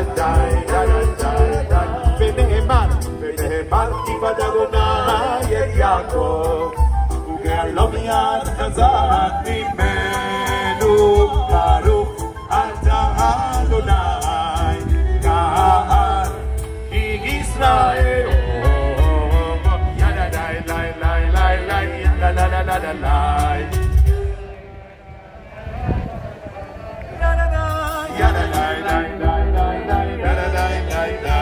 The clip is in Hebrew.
ונאמר כיבד אדוני את יעקב וגאלו מיד חזק ממנו ברוך אתה אדוני גאל כי ישראל ידה די לי לי לי לי לה לה לה לה לה